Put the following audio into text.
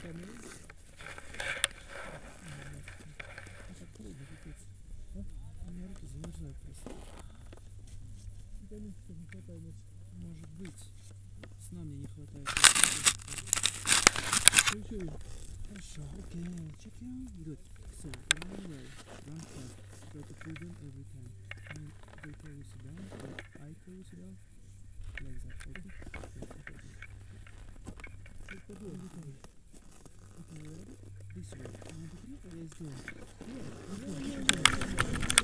Замерзает просто. Витаминчиков не хватает, значит. Может быть. Сна мне не хватает. Хорошо, окей. Check you. Good. So, run away. Run fast. Try to pull them every time. And they tell you sit down. I tell you sit down. Like that. Okay? Okay, ready? This way. 1, 2, 3. Let's go. Yeah.